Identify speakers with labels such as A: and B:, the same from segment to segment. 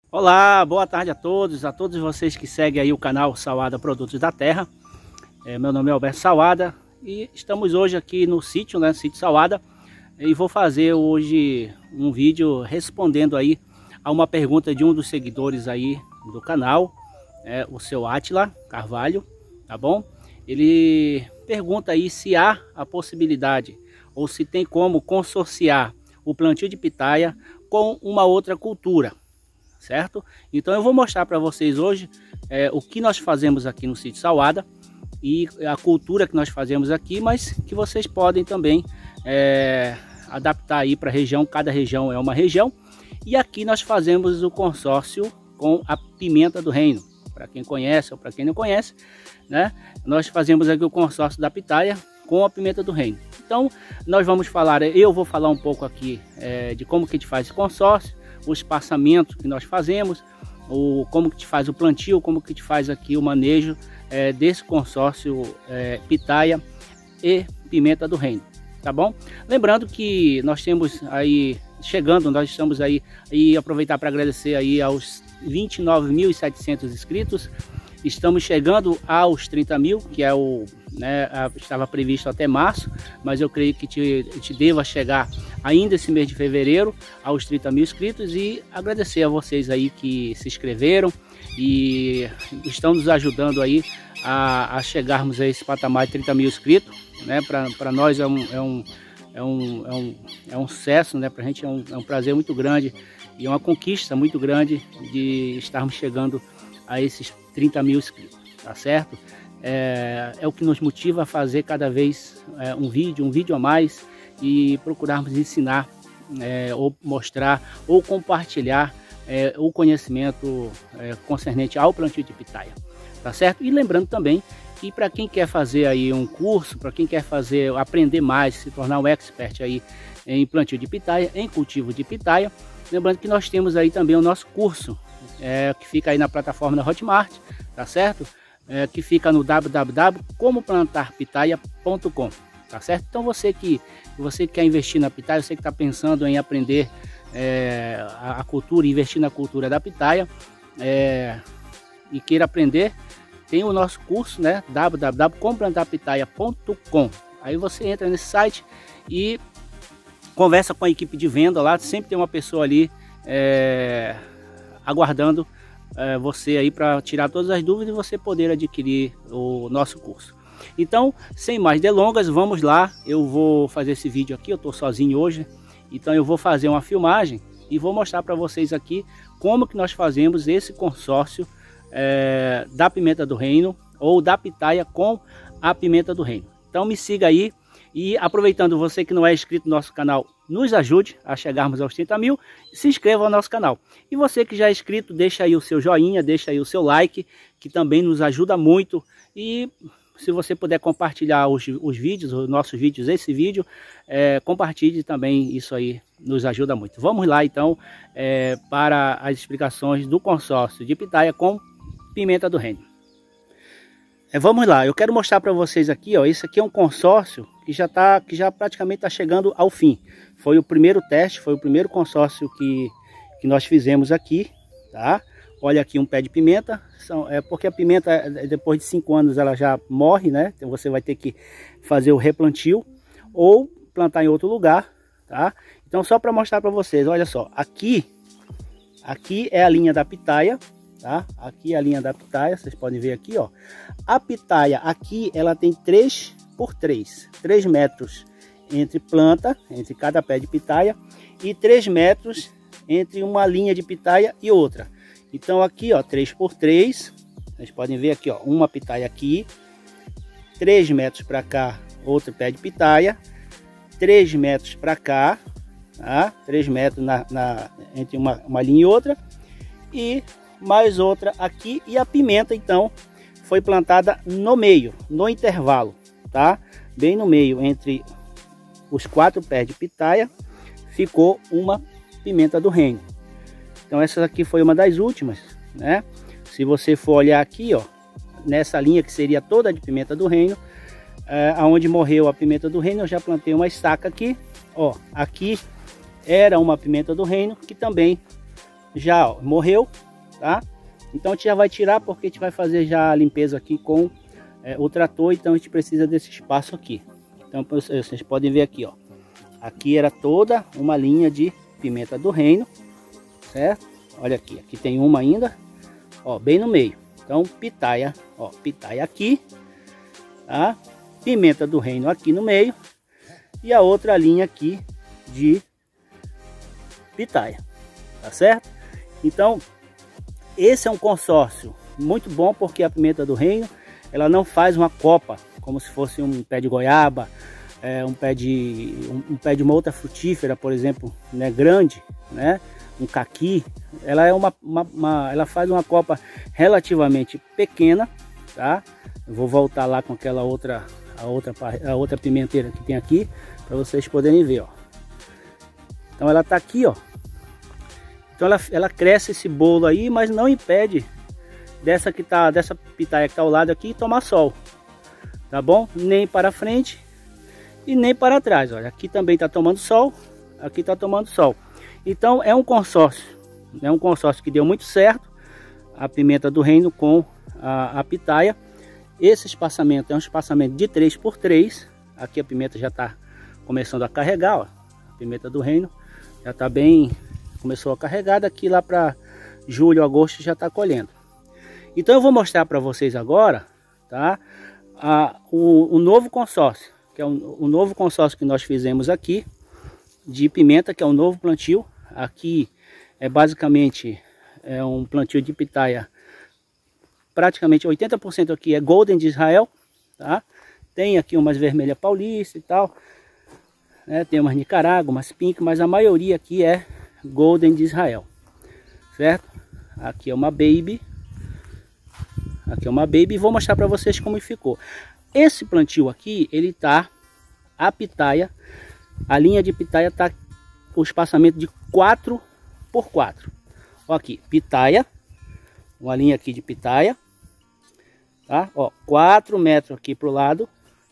A: Olá, boa tarde a todos vocês que seguem aí o canal Salada Produtos da Terra. Meu nome é Alberto Salada e estamos hoje aqui no sítio, Sítio Salada, e vou fazer hoje um vídeo respondendo aí a uma pergunta de um dos seguidores aí do canal, o seu Átila Carvalho, tá bom? Ele pergunta aí se há a possibilidade ou se tem como consorciar o plantio de pitaia com uma outra cultura. Certo? Então eu vou mostrar para vocês hoje o que nós fazemos aqui no Sítio Salada e a cultura que nós fazemos aqui, mas que vocês podem também adaptar aí para a região. Cada região é uma região, e aqui nós fazemos o consórcio com a pimenta do reino. Para quem conhece ou para quem não conhece, né? Nós fazemos aqui o consórcio da pitaia com a pimenta do reino. Então nós vamos falar, eu vou falar um pouco aqui de como que a gente faz esse consórcio, o espaçamento que nós fazemos, como que a gente faz o plantio, como que a gente faz aqui o manejo desse consórcio pitaia e pimenta do reino, tá bom? Lembrando que nós temos aí, nós estamos aí, e aproveitar para agradecer aí aos 29.700 inscritos. Estamos chegando aos 30 mil, que é estava previsto até março, mas eu creio que te deva chegar ainda esse mês de fevereiro aos 30 mil inscritos, e agradecer a vocês aí que se inscreveram e estão nos ajudando aí a chegarmos a esse patamar de 30 mil inscritos, né? Para nós é um sucesso, né? Para a gente é um prazer muito grande e uma conquista muito grande de estarmos chegando a esses 30 mil inscritos, tá certo? É o que nos motiva a fazer cada vez um vídeo a mais, e procurarmos ensinar, ou mostrar, ou compartilhar o conhecimento concernente ao plantio de pitaia, tá certo? E lembrando também que para quem quer fazer aí um curso, para quem quer aprender mais, se tornar um expert aí em plantio de pitaia, em cultivo de pitaia, lembrando que nós temos aí também o nosso curso, que fica aí na plataforma da Hotmart, tá certo? Que fica no www.comoplantarpitaia.com, tá certo? Então você que quer investir na pitaia, você que está pensando em aprender a cultura, investir na cultura da pitaia, e queira aprender, tem o nosso curso, né? www.comoplantarpitaia.com. Aí você entra nesse site e conversa com a equipe de venda lá, sempre tem uma pessoa ali aguardando você aí para tirar todas as dúvidas e você poder adquirir o nosso curso. Então, sem mais delongas, vamos lá. Eu vou fazer esse vídeo aqui, eu estou sozinho hoje, então eu vou fazer uma filmagem e vou mostrar para vocês aqui como que nós fazemos esse consórcio da pimenta do reino, ou da pitaia com a pimenta do reino. Então me siga aí, e aproveitando, você que não é inscrito no nosso canal, nos ajude a chegarmos aos 30 mil, se inscreva no nosso canal. E você que já é inscrito, deixa aí o seu joinha, deixa aí o seu like, que também nos ajuda muito. E se você puder compartilhar os vídeos, os nossos vídeos, esse vídeo, compartilhe também, isso aí nos ajuda muito. Vamos lá então para as explicações do consórcio de pitaia com pimenta do reino. Vamos lá, eu quero mostrar para vocês aqui, ó, esse aqui é um consórcio que já praticamente está chegando ao fim. Foi o primeiro teste, foi o primeiro consórcio que nós fizemos aqui, tá? Olha aqui um pé de pimenta, porque a pimenta depois de 5 anos ela já morre, né? Então você vai ter que fazer o replantio ou plantar em outro lugar, tá? Então só para mostrar para vocês, olha só, aqui é a linha da pitaia, tá? Aqui é a linha da pitaia, vocês podem ver aqui, ó. A pitaia aqui ela tem 3 por 3 metros entre planta, entre cada pé de pitaia, e 3 metros entre uma linha de pitaia e outra. Então aqui, ó, 3 por 3, vocês podem ver aqui, ó, uma pitaia aqui, 3 metros para cá, outro pé de pitaia, 3 metros para cá, tá? 3 metros entre uma linha e outra, e mais outra aqui. E a pimenta então foi plantada no meio, no intervalo, tá? Bem no meio, entre os 4 pés de pitaia, ficou uma pimenta do reino. Então essa aqui foi uma das últimas, né? Se você for olhar aqui, ó, nessa linha que seria toda de pimenta do reino, aonde morreu a pimenta do reino, eu já plantei uma estaca aqui, ó. Aqui era uma pimenta do reino que também já ó, morreu, tá? Então a gente já vai tirar porque a gente vai fazer já a limpeza aqui com o trator, então a gente precisa desse espaço aqui. Então vocês podem ver aqui, ó. Aqui era toda uma linha de pimenta do reino, certo? Olha aqui, aqui tem uma ainda, ó, bem no meio. Então pitaia, ó, pitaia aqui, tá? Pimenta do reino aqui no meio e a outra linha aqui de pitaia, tá certo? Então esse é um consórcio muito bom porque a pimenta do reino ela não faz uma copa como se fosse um pé de goiaba, um pé de uma outra frutífera, por exemplo, né, grande, né, um caqui. Ela é ela faz uma copa relativamente pequena, tá? Eu vou voltar lá com aquela outra pimenteira que tem aqui para vocês poderem ver, ó. Então ela tá aqui, ó. Então ela cresce esse bolo aí, mas não impede dessa pitaia que tá ao lado aqui tomar sol, tá bom? Nem para frente e nem para trás. Olha, aqui também está tomando sol, aqui está tomando sol. Então é um consórcio que deu muito certo, a pimenta do reino com a pitaia. Esse espaçamento é um espaçamento de 3 por 3. Aqui a pimenta já está começando a carregar, ó. A pimenta do reino já está bem, começou a carregar. Daqui lá para julho, agosto já está colhendo. Então eu vou mostrar para vocês agora, tá? O novo consórcio, que é o novo consórcio que nós fizemos aqui de pimenta, que é o novo plantio. Aqui é basicamente um plantio de pitaia, praticamente 80% aqui é Golden de Israel, tá? Tem aqui umas vermelha paulista e tal, né? Tem umas Nicarágua, umas pink, mas a maioria aqui é Golden de Israel, certo? Aqui é uma baby. Aqui é uma baby e vou mostrar para vocês como ficou. Esse plantio aqui, ele tá a pitaia, a linha de pitaia tá o espaçamento de 4 por 4. Ó, aqui, pitaia, uma linha aqui de pitaia, tá? Ó, 4 metros aqui pro lado,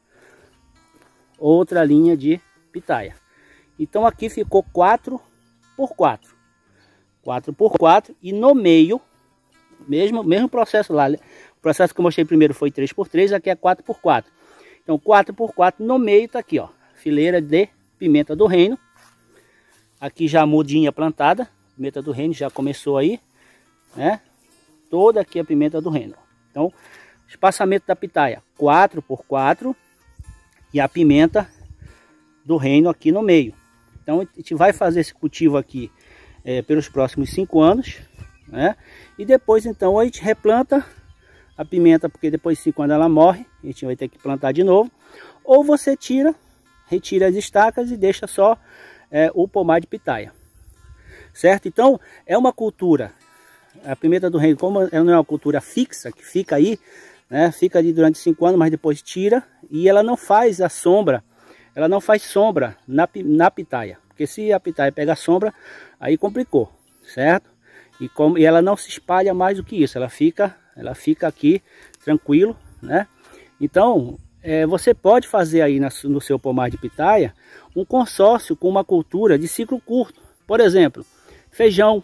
A: outra linha de pitaia. Então aqui ficou 4 por 4. 4 por 4 e no meio, mesmo processo lá, o processo que eu mostrei primeiro foi 3 por 3, aqui é 4 por 4. Então 4 por 4 no meio tá aqui, ó, fileira de pimenta do reino. Aqui já a mudinha plantada, pimenta do reino já começou aí, né? Toda aqui a pimenta do reino. Então, espaçamento da pitaia 4 por 4 e a pimenta do reino aqui no meio. Então a gente vai fazer esse cultivo aqui pelos próximos 5 anos, né? E depois então a gente replanta a pimenta, porque depois de 5 anos ela morre, a gente vai ter que plantar de novo. Ou você retira as estacas e deixa só o pomar de pitaia, certo? Então é uma cultura, a pimenta do reino, como ela não é uma cultura fixa, que fica aí, né? Fica ali durante 5 anos, mas depois tira, e ela não faz a sombra, ela não faz sombra na pitaia, porque se a pitaia pega sombra, aí complicou, certo? E ela não se espalha mais do que isso, ela fica aqui tranquilo, né? Então você pode fazer aí no seu pomar de pitaia um consórcio com uma cultura de ciclo curto. Por exemplo, feijão,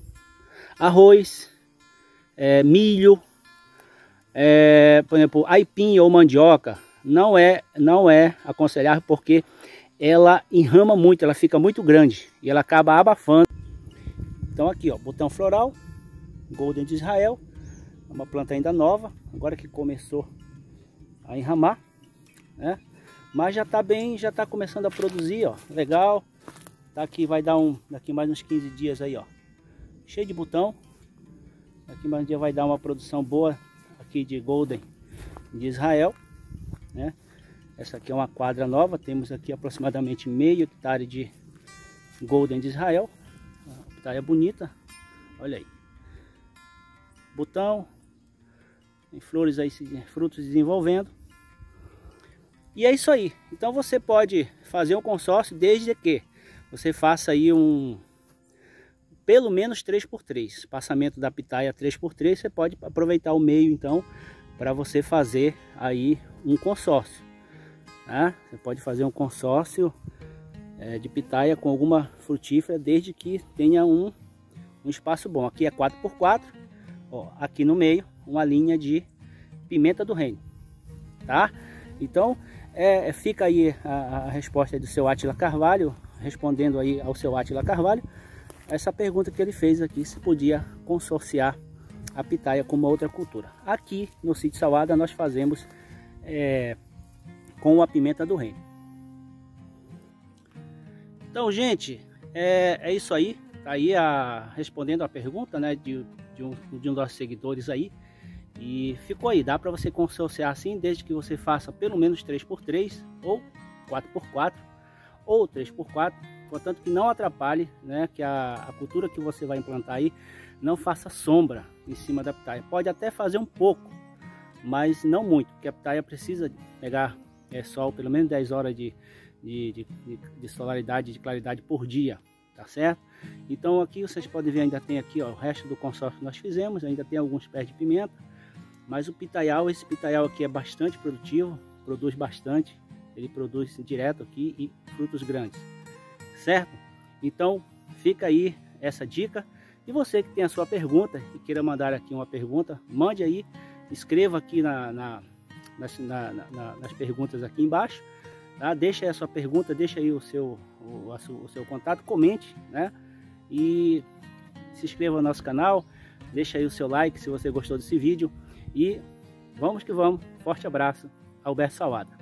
A: arroz, milho, por exemplo, aipim ou mandioca. Não é aconselhável porque ela enrama muito, ela fica muito grande e ela acaba abafando. Então aqui, ó, botão floral, Golden de Israel, uma planta ainda nova, agora que começou a enramar, né? Mas já tá bem, já tá começando a produzir, ó, legal. Tá aqui, vai dar daqui mais uns 15 dias aí, ó, cheio de botão. Daqui mais um dia vai dar uma produção boa aqui de Golden de Israel, né? Essa aqui é uma quadra nova, temos aqui aproximadamente meio hectare de Golden de Israel. Uma pitaia bonita, olha aí. Botão, tem flores aí, frutos desenvolvendo. E é isso aí. Então você pode fazer um consórcio desde que você faça aí pelo menos 3 por 3. Passamento da pitaia 3 por 3, você pode aproveitar o meio então para você fazer aí um consórcio, tá? Você pode fazer um consórcio de pitaia com alguma frutífera, desde que tenha um espaço bom. Aqui é 4x4, ó, aqui no meio uma linha de pimenta do reino, tá? Então fica aí a resposta do seu Átila Carvalho, respondendo aí ao seu Átila Carvalho essa pergunta que ele fez aqui, se podia consorciar a pitaia com uma outra cultura. Aqui no sítio Salada nós fazemos com a pimenta do reino. Então, gente, é isso aí. Tá aí respondendo a pergunta, né, de um dos nossos seguidores aí. E ficou aí, dá para você consorciar assim, desde que você faça pelo menos 3x3 ou 4x4 ou 3x4, portanto que não atrapalhe, né, que a cultura que você vai implantar aí não faça sombra em cima da pitaia. Pode até fazer um pouco, mas não muito, porque a pitaia precisa pegar sol pelo menos 10 horas de solaridade, de claridade por dia, tá certo? Então aqui vocês podem ver, ainda tem aqui, ó, o resto do consórcio que nós fizemos, ainda tem alguns pés de pimenta, mas o pitaial, esse pitaial aqui é bastante produtivo, produz bastante, ele produz direto aqui e frutos grandes, certo? Então fica aí essa dica. E você que tem a sua pergunta e queira mandar aqui uma pergunta, mande aí, escreva aqui nas perguntas aqui embaixo, tá? Deixa aí a sua pergunta, deixa aí o seu contato, comente, né? E se inscreva no nosso canal, deixa aí o seu like se você gostou desse vídeo e vamos que vamos. Forte abraço, Alberto Salada.